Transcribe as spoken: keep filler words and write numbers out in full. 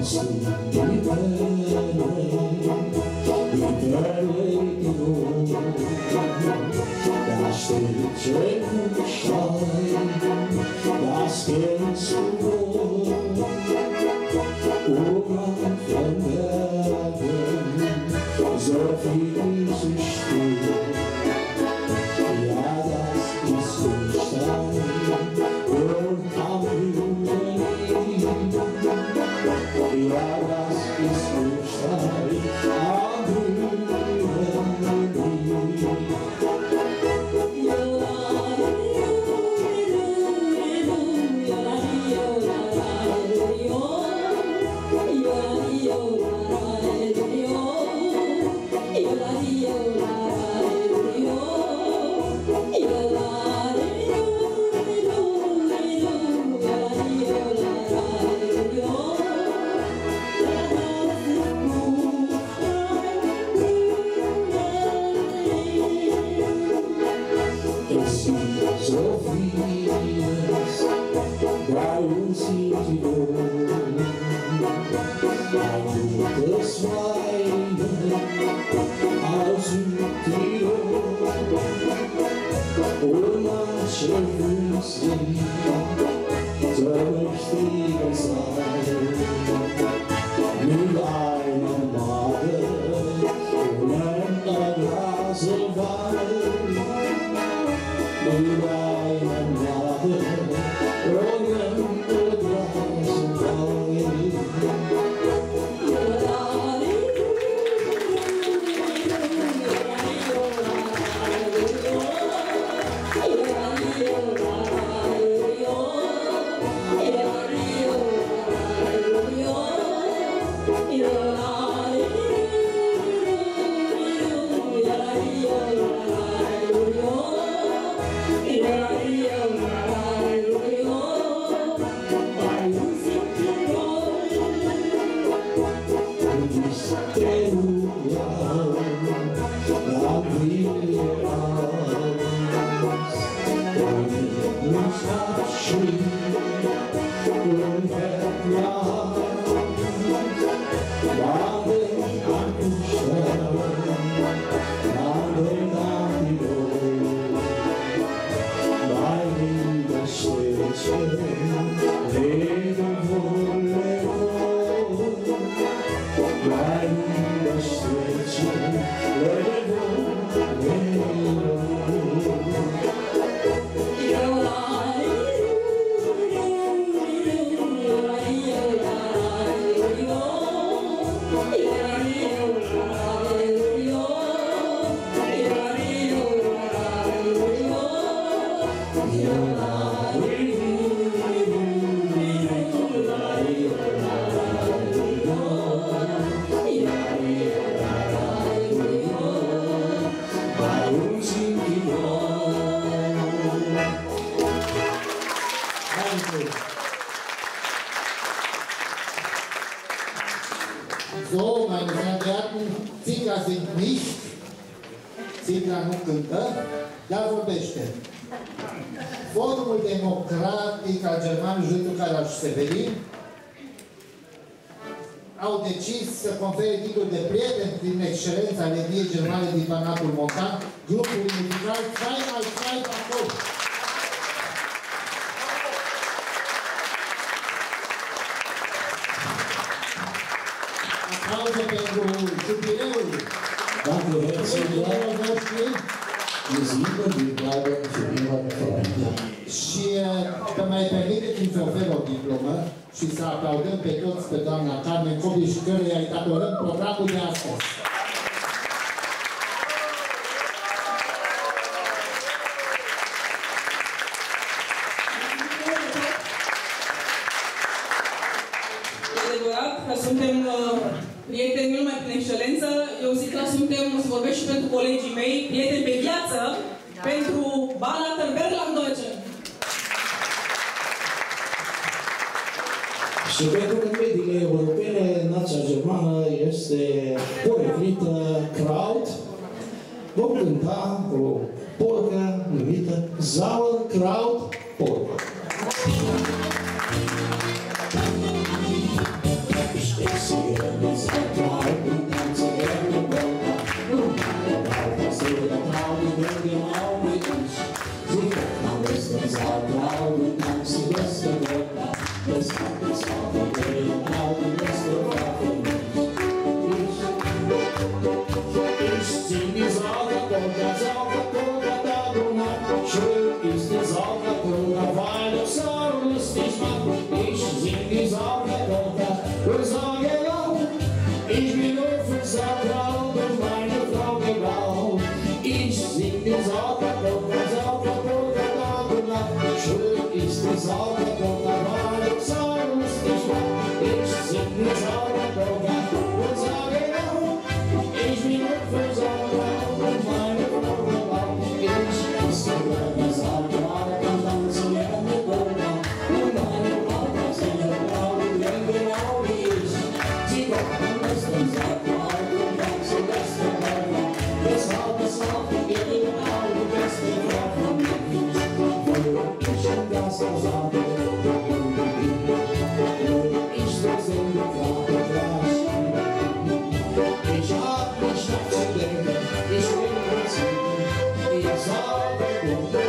So, meine sehr geehrten, Ziegler sind nicht, Ziegler nu cântă, dar vorbește. Forumul Democratic al Germanului Județul Caraș-Severin au decis să confere titlul de prieten prin excelență ale etniei germane din Banatul Montan, grupul muzical Zweimal Zwei Bacon. Aplauze pentru jubileul jubileul noștri. Și că mai permiteți-mi să ofer o diplomă și să aplaudăm pe toți pe doamna Carmen Cobiș, căreia îi datorăm programul de astăzi. E adevărat că suntem prieteni mult mai prin excelență. Eu zic că suntem, să vorbesc și pentru colegii mei, prieteni pe viață, da. Pentru Baden-Württemberg. Și pentru că în mediile europene, nația germană este poreclită Kraut, vom cânta o polcă numită Sauerkraut Polka. die Sauerburger Wahl, sagen uns nicht wahr. Ich sing die Sauerburger und sage auch, ich bin für Sauer und meine Frau auch. Ich singe die Sauerburger und dann zu Ende Burger. Und meine Frau ist in der Blau, genau wie ich. Sie kommen aus dem Sauerburg und dann zum besten Burger. Deshalb ist auch die Ehrenau die beste Frau von mir. Ich und das Sauerburg. Ich so sing die Frage gleich. Ich hab nicht nachzudenken, ich will nur singen. Ich sage,